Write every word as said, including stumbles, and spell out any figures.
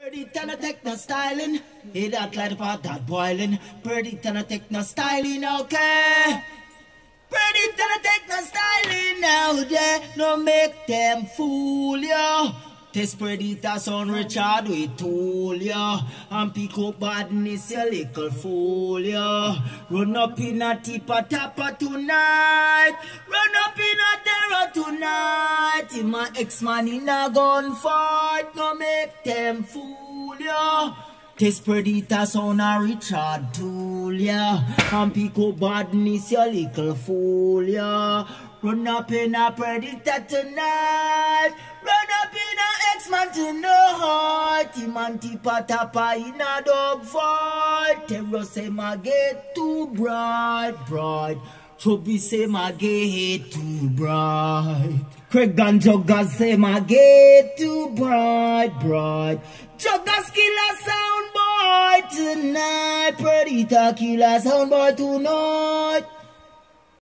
Predator no take no styling. It act like the pot that boiling. Predator no take no styling, okay? Predator no take no styling now there. No make them fool ya. This Predator son Richard we told ya. And pick up badness ya little fool ya. Run up in a tipper tapper tonight. Run up in a terror tonight. In my ex-man in a gunfight. No make them fool ya. This Predator son a Richard tool ya. And pick up badness ya little fool ya. Run up in a Predator tonight. Run up in a X-Man tonight. Him and Tipper Tapper in a dog fight. Terror say my get too bright, bright. Chubby say my get too bright. Craig and Jugger say my get too bright, bright. Jugger's kill a sound boy tonight. Predator kill a sound boy tonight.